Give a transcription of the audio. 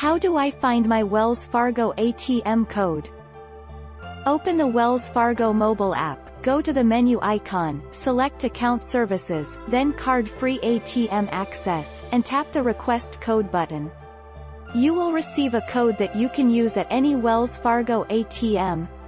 How do I find my Wells Fargo ATM code? Open the Wells Fargo Mobile app, go to the menu icon, select Account Services, then Card-Free ATM Access, and tap the Request Code button. You will receive a code that you can use at any Wells Fargo ATM,